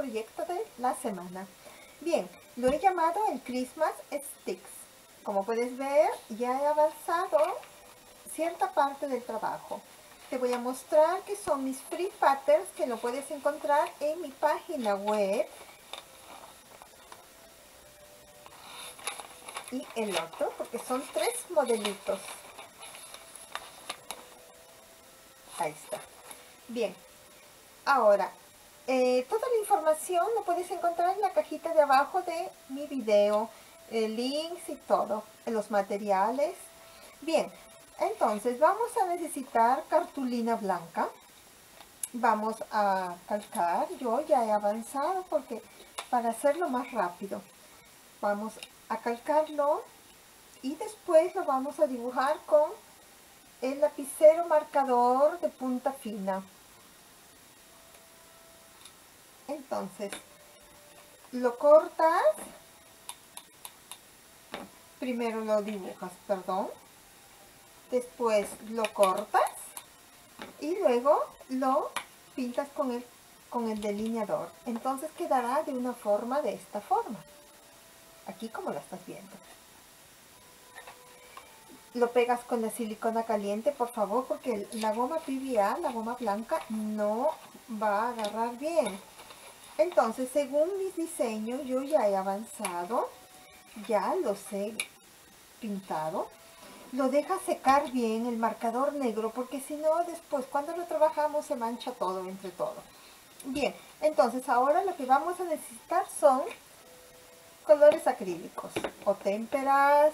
proyecto de la semana. Bien, lo he llamado el Christmas Sticks. Como puedes ver, ya he avanzado cierta parte del trabajo. Te voy a mostrar que son mis free patterns que lo puedes encontrar en mi página web. Y el otro, porque son 3 modelitos. Ahí está. Bien, ahora, toda la información lo puedes encontrar en la cajita de abajo de mi video, links y todo, en los materiales. Bien, entonces vamos a necesitar cartulina blanca. Vamos a calcar, yo ya he avanzado porque para hacerlo más rápido, vamos a calcarlo y después lo vamos a dibujar con el lapicero marcador de punta fina. Entonces, lo cortas, primero lo dibujas, perdón, después lo cortas y luego lo pintas con el delineador. Entonces quedará de una forma, de esta forma, aquí como lo estás viendo. Lo pegas con la silicona caliente, por favor, porque la goma PVA, la goma blanca, no va a agarrar bien. Entonces, según mis diseños, yo ya he avanzado, ya los he pintado. Lo dejas secar bien el marcador negro, porque si no, después cuando lo trabajamos se mancha todo entre todo. Bien, entonces ahora lo que vamos a necesitar son colores acrílicos o témperas,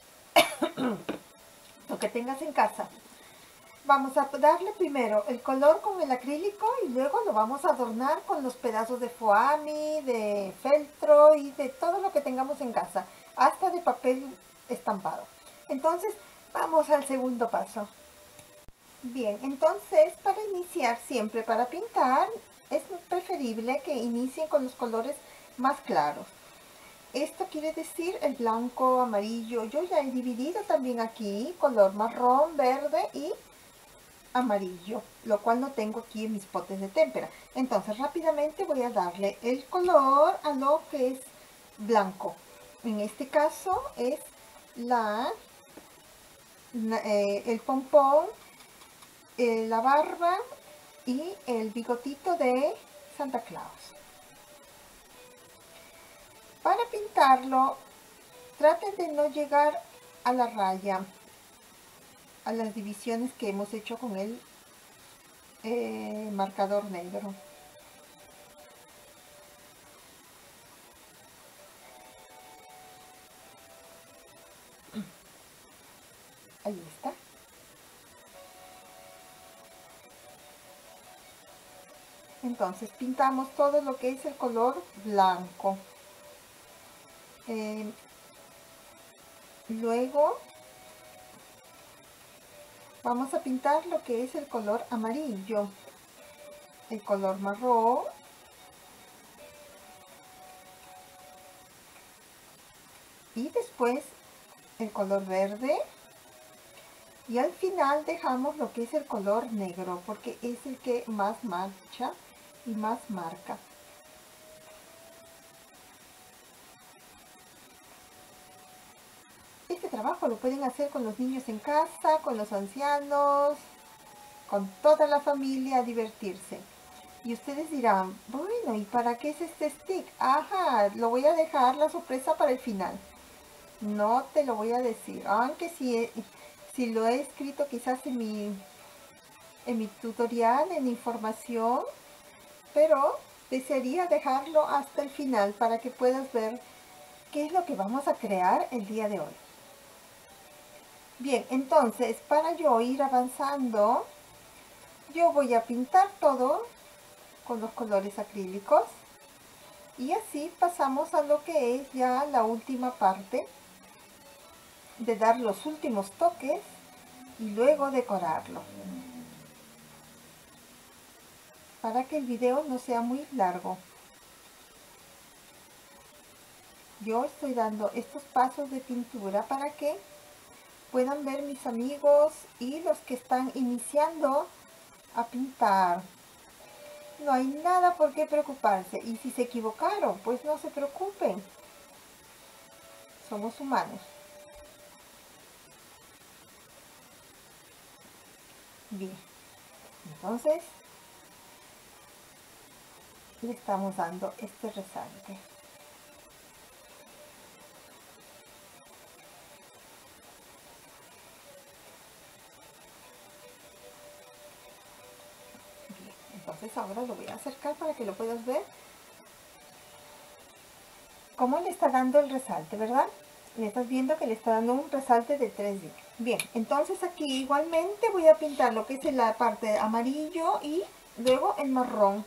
lo que tengas en casa. Vamos a darle primero el color con el acrílico y luego lo vamos a adornar con los pedazos de foamy, de feltro y de todo lo que tengamos en casa, hasta de papel estampado. Entonces, vamos al segundo paso. Bien, entonces para iniciar siempre, para pintar, es preferible que inicien con los colores más claros. Esto quiere decir el blanco, amarillo. Yo ya he dividido también aquí color marrón, verde y amarillo, lo cual no tengo aquí en mis potes de témpera. Entonces rápidamente voy a darle el color a lo que es blanco. En este caso es el pompón, la barba y el bigotito de Santa Claus. Para pintarlo, traten de no llegar a la raya, a las divisiones que hemos hecho con el marcador negro. Ahí está. Entonces pintamos todo lo que es el color blanco. Luego vamos a pintar lo que es el color amarillo, el color marrón, y después el color verde, y al final dejamos lo que es el color negro porque es el que más mancha y más marca. Este trabajo lo pueden hacer con los niños en casa, con los ancianos, con toda la familia, a divertirse. Y ustedes dirán, bueno, ¿y para qué es este stick? Ajá, lo voy a dejar la sorpresa para el final. No te lo voy a decir, aunque si lo he escrito quizás en mi tutorial, en información, pero desearía dejarlo hasta el final para que puedas ver qué es lo que vamos a crear el día de hoy. Bien, entonces para yo ir avanzando, yo voy a pintar todo con los colores acrílicos y así pasamos a lo que es ya la última parte de dar los últimos toques y luego decorarlo, para que el video no sea muy largo. Yo estoy dando estos pasos de pintura para que puedan ver mis amigos y los que están iniciando a pintar. No hay nada por qué preocuparse. Y si se equivocaron, pues no se preocupen. Somos humanos. Bien, entonces le estamos dando este resalte. Bien, entonces ahora lo voy a acercar para que lo puedas ver. ¿Cómo le está dando el resalte, verdad? Le estás viendo que le está dando un resalte de 3D. Bien, entonces aquí igualmente voy a pintar lo que es la parte amarillo y luego el marrón.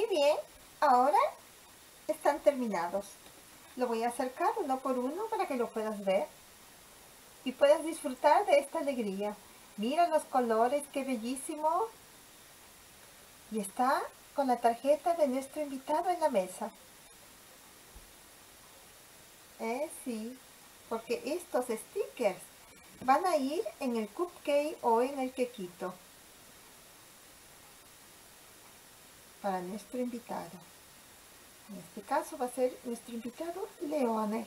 bien, ahora están terminados. Lo voy a acercar uno por uno para que lo puedas ver y puedas disfrutar de esta alegría. Mira los colores, qué bellísimo. Y está con la tarjeta de nuestro invitado en la mesa. Sí, porque estos stickers van a ir en el cupcake o en el quequito para nuestro invitado. En este caso va a ser nuestro invitado Leone.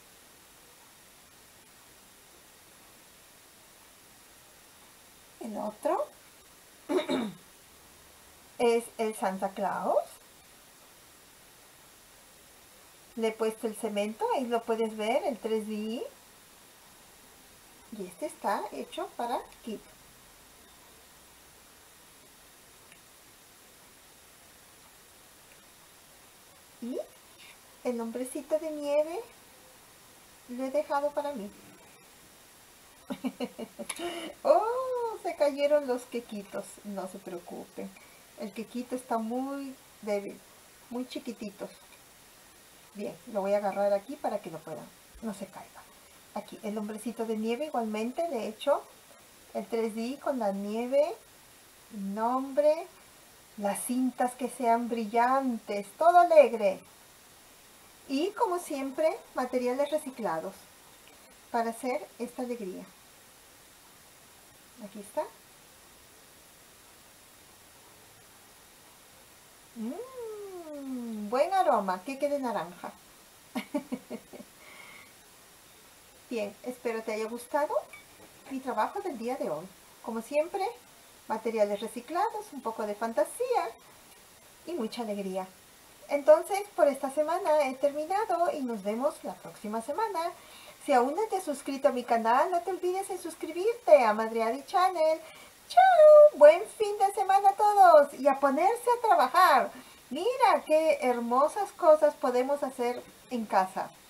El otro es el Santa Claus. Le he puesto el cemento, ahí lo puedes ver, el 3D. Y este está hecho para Kit. Y el hombrecito de nieve lo he dejado para mí. Oh, se cayeron los quequitos. No se preocupen. El quequito está muy débil, muy chiquititos. Bien, lo voy a agarrar aquí para que lo puedan, no se caiga. Aquí, el hombrecito de nieve igualmente, de hecho, el 3D con la nieve, nombre, las cintas que sean brillantes, todo alegre. Y como siempre, materiales reciclados para hacer esta alegría. Aquí está. Buen aroma, queque de naranja. Bien, espero te haya gustado mi trabajo del día de hoy. Como siempre, materiales reciclados, un poco de fantasía y mucha alegría. Entonces, por esta semana he terminado y nos vemos la próxima semana. Si aún no te has suscrito a mi canal, no te olvides de suscribirte a Madriadi Channel. ¡Chao! Buen fin de semana a todos y a ponerse a trabajar. Mira qué hermosas cosas podemos hacer en casa.